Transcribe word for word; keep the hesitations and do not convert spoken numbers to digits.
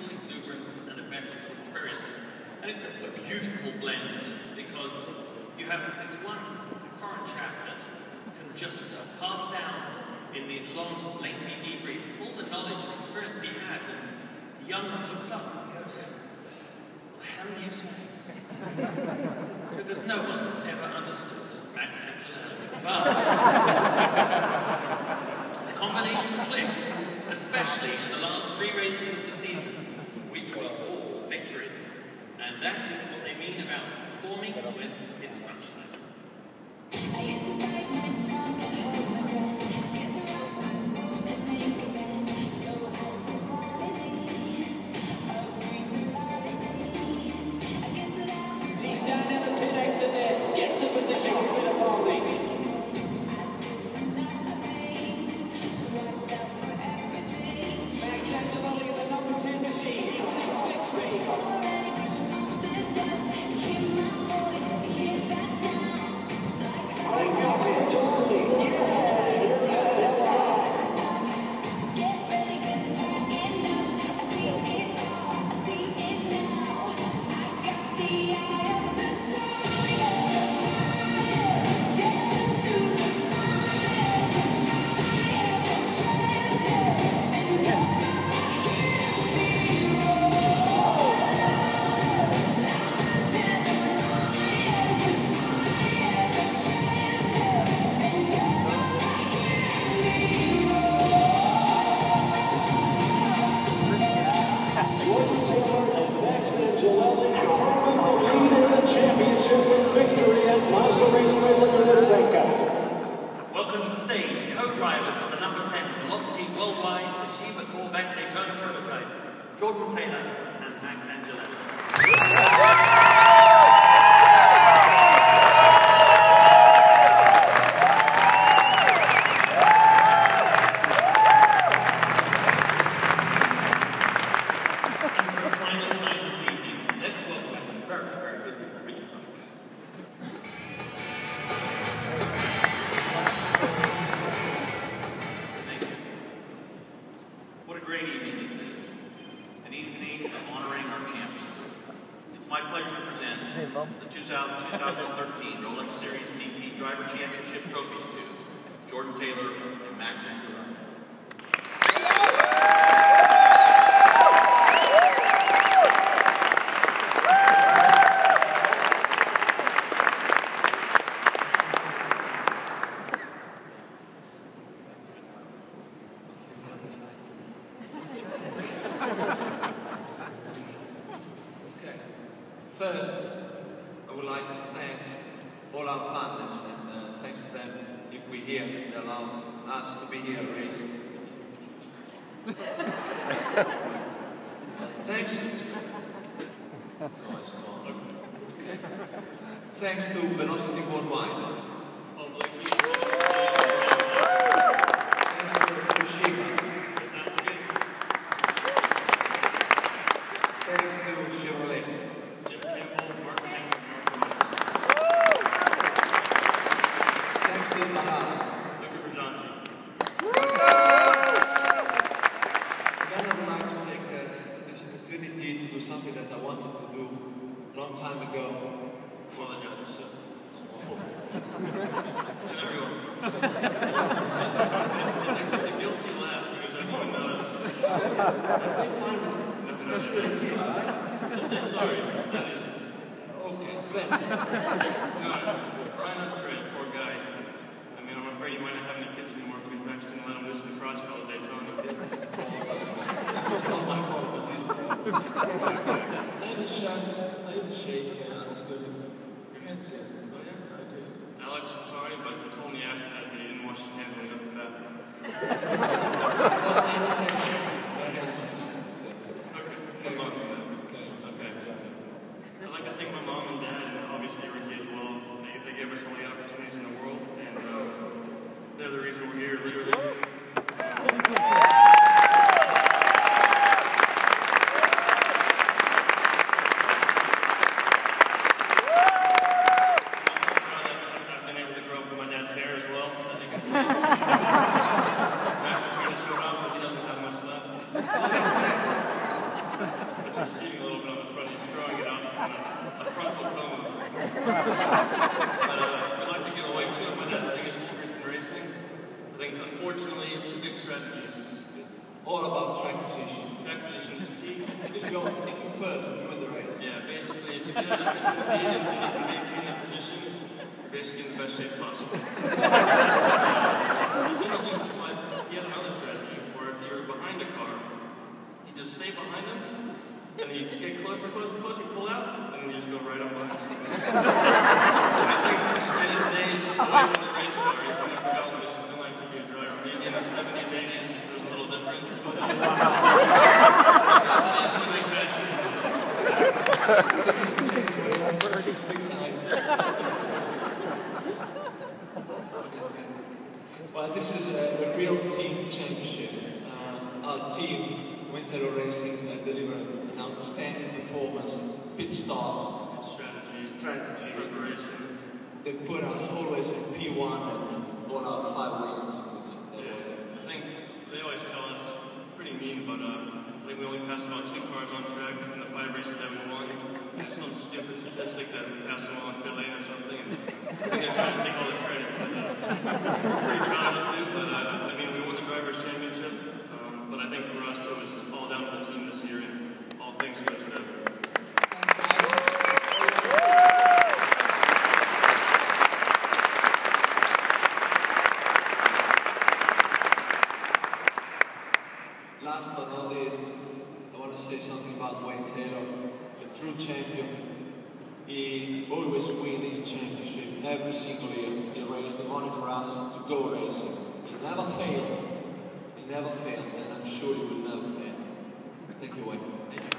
youthful exuberance and adventurous experience. And it's a, a beautiful blend because you have this one foreign chap that can just pass down in these long, lengthy debriefs all the knowledge and experience that he has, and the young one looks up and goes, "What the hell are you saying?" Because no one has ever understood Max Angelelli. But the combination clicked, especially in the last three races of the season, which were all victories. And that is what they mean about performing when it's crunch time. I used to bite my tongue and hold my breath, scared to rock my boat and make a mess. So I said quietly, I'll breathe politely. I guess that I'm He's down in the pit exit there, gets the position from Fittipaldi. I stood for nothing, so I fell for everything. Max Angelelli, the number two machine, he takes victory. Already pushing off the dust, you hear my voice, you hear that sound. And Max Angelelli, you actually hear that bell. Get ready, 'cause I've had enough. I see it all, I see it now. I got the eye of the tiger, dancing through the fire. 'Cause I am a champion, and you're gonna hear me roar louder, louder than a lion. 'Cause I am a champion, and you're gonna hear me roar. Jordan Taylor and Max Angelelli firmly will lead in the championship with victory at Mazda Raceway Laguna Seca. Welcome to the stage, co-drivers of the number ten Velocity Worldwide Toshiba Corvette Daytona prototype, Jordan Taylor and Max Angelelli. And for a final time this evening, let's welcome the very, very busy Richard Buck. Thank you. What a great evening this is. An evening of honoring our champions. It's my pleasure to present the two thousand thirteen Rolex Series D P Driver Championship trophies to Jordan Taylor and Max Angelelli. Okay. First, I would like to thank all our partners, and uh, thanks to them, if we're here, they allow us to be here racing. Thanks. Oh, it's gone. Okay. Thanks to Velocity Worldwide. Thanks to Toshiba. Thanks to Chevrolet. Thanks to Mahal. Then I would like to take uh, this opportunity to do something that I wanted to do a long time ago. Apologize. To everyone. it's, a, it's a guilty laugh because everyone knows. They find it. Just say sorry, because that is. Okay, then. No, Ryan Hunter, poor guy. I mean, I'm afraid he might not have any kids anymore because Max didn't let him listen to crotch all day Daytona. It's not my fault, it was his fault. I have a shot, I have a shake, yeah, that's good. Yes, yes. Oh, yeah? I do. Alex, I'm sorry, but he told me after that that he didn't wash his hands when he left the bathroom. Not any tension, not any tension. Okay, come on from that. Okay. Okay. I'd like to thank my mom and dad, and obviously Ricky as well. They, they gave us all the opportunities in the world, and uh, they're the reason we're here, literally. receding a little bit on the front. He's throwing it out to kind of a frontal cone. But uh, I'd like to give away two of my dad's biggest secrets in racing. I think, unfortunately, two big strategies. It's all about track position. Track position is key. If you're, if you're first, you win the race. Yeah, basically, if you get into the lead and you can maintain that position, you're basically in the best shape possible. So, as soon as you, like, he has another strategy, where if you're behind a car, you just stay behind him, and you get closer, closer, closer, you pull out, and then you just go right on by. I think in his days away from the race car, he's going to forget what it's been like to be a driver. Maybe in the seventies, eighties, it was a little different. But, uh, he's a big guy. Big time. Well, this is a, a real team championship. Uh, our team, Winter Racing, uh, delivered an outstanding performance, pit start, Strategy, strategy, preparation. They put us always in P one and all our five wins, which is that Yeah, was it. I think they always tell us, pretty mean, but uh, I think we only passed about two cars on track in the five races that we won. And it's some stupid statistic that we passed them all in pit lane or something. And I think they're trying to take all the credit. But, uh, we're pretty proud of it too. But uh, I mean, we won the Drivers' Championship. Um, but I think for us, it was all down to the team this year, and all thanks goes to them. Last but not least, I want to say something about Wayne Taylor, a true champion. He always wins his championship every single year. He raised the money for us to go racing. He never failed. He never failed, and I'm sure he will never fail. Thank you, Wayne. Thank you.